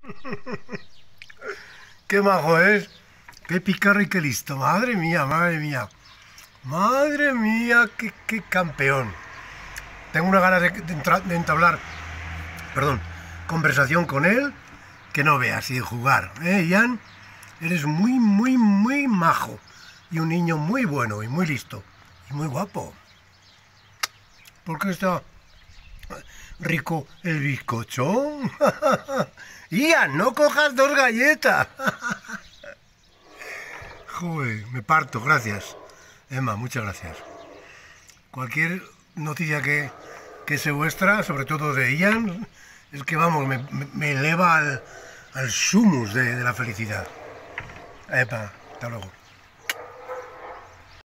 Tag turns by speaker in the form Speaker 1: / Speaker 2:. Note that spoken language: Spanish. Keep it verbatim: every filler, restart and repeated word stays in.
Speaker 1: Qué majo es. Qué picarro y qué listo. Madre mía, madre mía. Madre mía, qué, qué campeón. Tengo una ganas de, de, de entablar, perdón, conversación con él, que no veas, y de jugar. ¿Eh, Ian? Eres muy, muy, muy majo. Y un niño muy bueno y muy listo. Y muy guapo. ¿Por qué está rico el bizcocho? Ian, no cojas dos galletas. Joder, me parto, gracias. Emma, muchas gracias. Cualquier noticia que, que sea vuestra, sobre todo de Ian, es que vamos, me, me, me eleva al, al sumus de, de la felicidad. Emma, hasta luego.